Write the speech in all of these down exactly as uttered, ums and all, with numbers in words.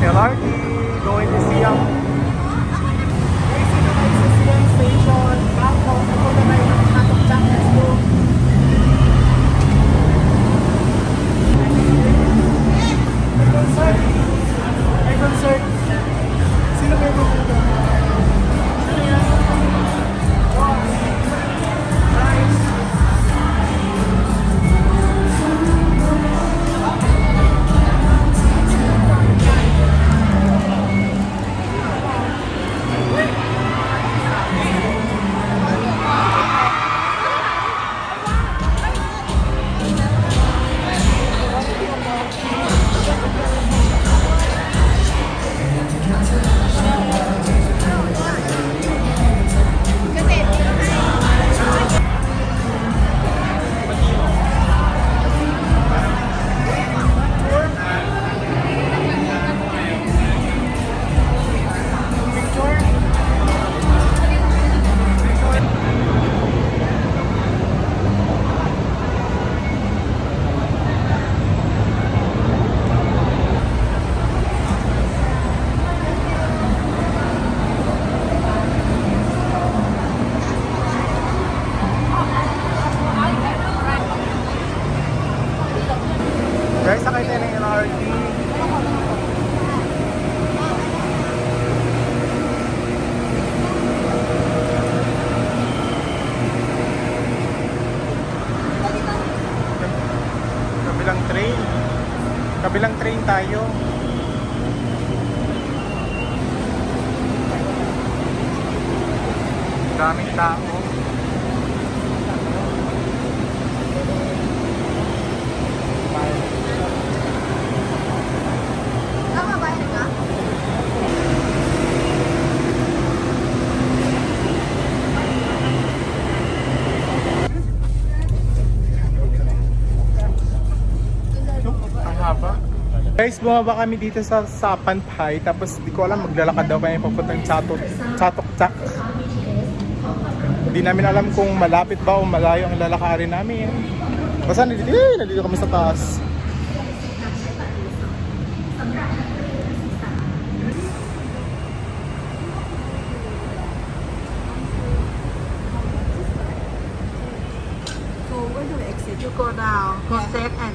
L R T, going to Siam. Guys, dito tayo sa Siam Station. Tapos, pupunta tayo ng Chatuchak. Let's go! May concert! May concert! Sino may pupunta? Sino yan? Wow! Nice! Guys, sakay tayo ng L R T. Kabilang train. Kabilang train tayo. Daming tao. Guys, bumaba kami dito sa Sapanpay, tapos di ko alam, maglalakad daw kami papuntang Chatuchak. Hindi namin alam kung malapit ba o malayo ang lalakarin namin. Basta nandito, eh, nandito kami sa taas. So where do we exit? You go down, go safe and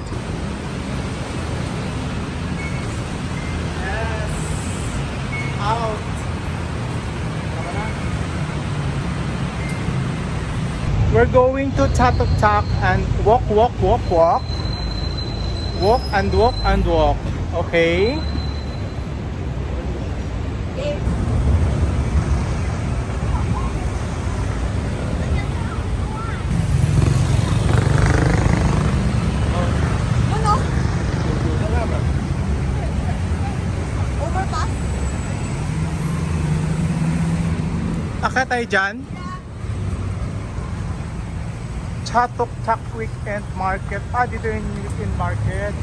out. We're going to Chatuchak and walk, walk, walk, walk. Walk and walk and walk. Okay? Akit tayo dyan. Chatuchak Weekend Market. Ah, dito yung weekend market.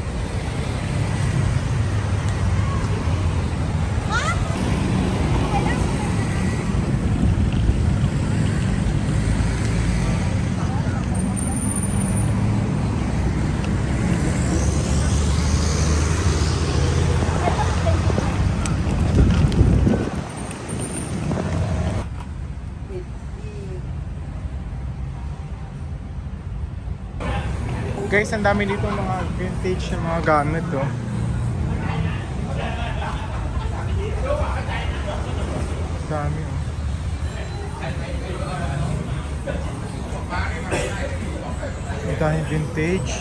Guys, ang dami dito mga vintage na mga gamit, oh. Dami, oh. Ang dami vintage.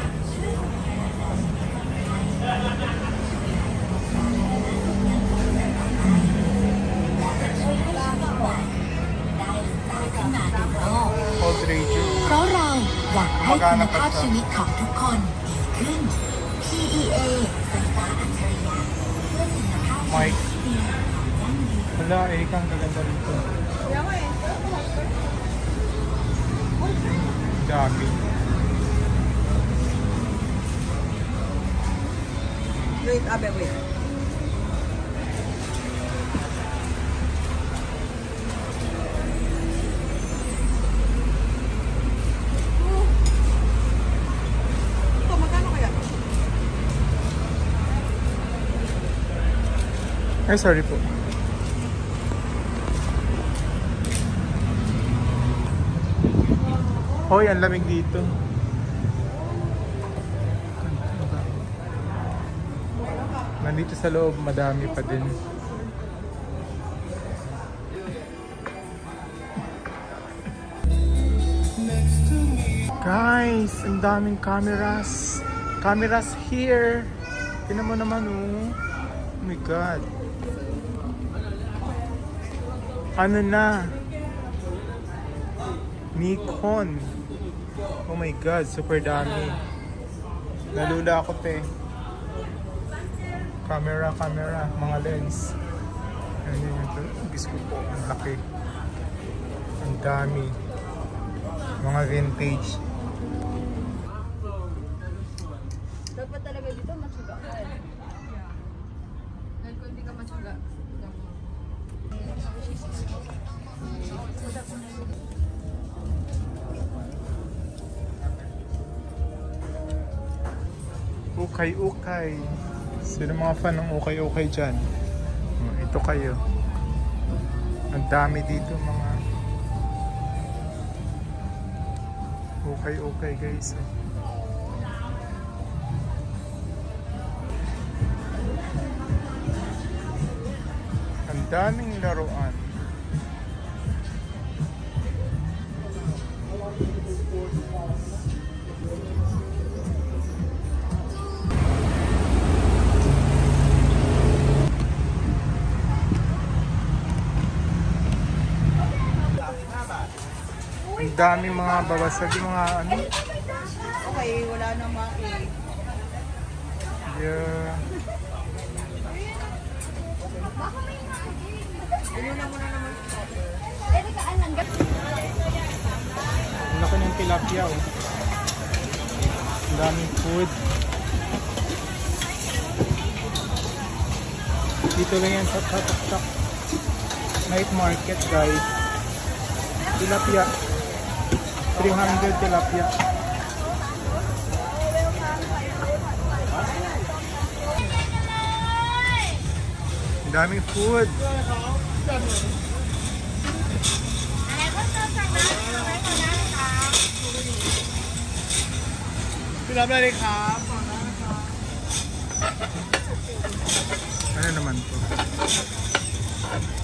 Old radio. เพราะเราอยากให้คุณภาพชีวิตของทุกคนดีขึ้น พี อี เอ ไฟฟ้าอัจฉริยะเพื่อคุณภาพชีวิตที่ดียั่งยืน Wala, eh, kang gaganda rito. Dami. wait, abe, wait. Ay, sorry po. Hoy, ang lamig dito. Nandito sa loob, madami pa din. Guys, ang daming cameras. Cameras here. Tingnan mo naman, oh. Oh my God. Ano na? Nikon. Oh my God, super dami. Nalula ako, te. Camera, camera, mga lens. Ano yun ito? Ibis ko po, ang laki. Ang dami. Mga vintage. Dapat talaga dito matyaga ka eh. Dahil kung hindi ka matyaga. Ukay-ukay. Sino mga fan ng ukay-ukay dyan? Oh, ito kayo. Ang dami dito mga ukay-ukay guys. Ang daming laruan. Ang daming mga babasag yung mga ano. Okay, wala nang maki. Yeah. Ano na muna naman si Copper? Ang laki ng tilapia, oh. Ang daming food. Dito lang yan sa Chatuchak night market, guys. Tilapia. three hundred tilapia. Ang daming food. Ano naman to?